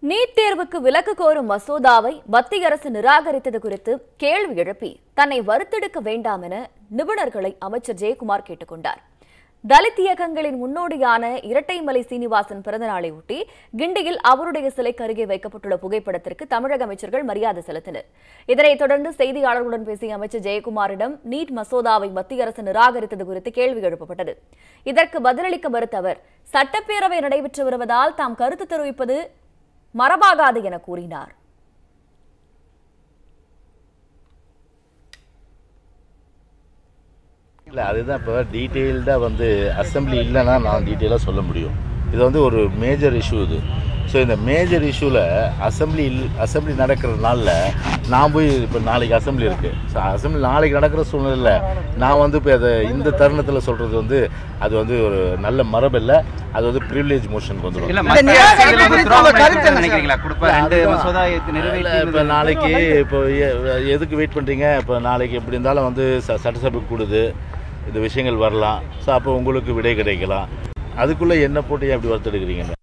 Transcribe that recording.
NEET தேர்வுக்கு விலக்கு கோரும் மசோதாவை மத்திய அரசு நிராகரித்தது குறித்து கேள்வி எழுப்பி தன்னை வறுத்தெடுக்க வேண்டாம் என நிபுணர்களை அமைச்சர் ஜெயக்குமார் கேட்டுக் கொண்டார். தலித் இயக்கங்களின் முன்னோடியான இரட்டைமலை சீனிவாசன் பிறந்த நாளையொட்டி கிண்டியில் அவருடைய சிலைக்கு அருகே வைக்கப்பட்டுள்ள புகைப்படத்திற்கு தமிழக அமைச்சர்கள் மரியாதை செலுத்தினர். இதனைத் தொடர்ந்து செய்தியாளர்களுடன் பேசிய அமைச்சர் ஜெயக்குமாரிடம் நீட் மசோதாவை மத்திய அரசு நிராகரித்தது குறித்து கேள்வி எழுப்பப்பட்டது. இதற்கு பதிலளிக்க மறுத்த அவர், சட்டப்பேரவை நடைபெற்று வருவதால் தாம் கருத்து தெரிவிப்பது மரபாகாது என கூறினார். இல்லை, அதுதான் இப்போ டீட்டெயில்டாக அசம்பிளி இல்லைன்னா நான் டீட்டெயிலாக சொல்ல முடியும். இது ஒரு மேஜர் இஷ்யூ இது. ஸோ இந்த மேஜர் இஷ்யூவில் அசம்பிளி நடக்கிற நாளில் நான் போய் இப்போ நாளைக்கு அசம்பிளி இருக்குது. ஸோ அசம்பிளி நாளைக்கு நடக்கிற சூழ்நிலையில் நான் இப்போ அதை இந்த தருணத்தில் சொல்கிறது அது ஒரு நல்ல மரபு இல்லை. அது ப்ரிவிலேஜ் மோஷனுக்கு வந்துடும். இப்போ நாளைக்கு இப்போ எதுக்கு வெயிட் பண்ணுறீங்க? இப்போ நாளைக்கு எப்படி இருந்தாலும் சட்டசபைக்கு கூடுது, இந்த விஷயங்கள் வரலாம். ஸோ அப்போ உங்களுக்கு விடை கிடைக்கலாம். அதுக்குள்ளே என்ன போட்டு அப்படி வறுத்தெடுக்கிறீங்க?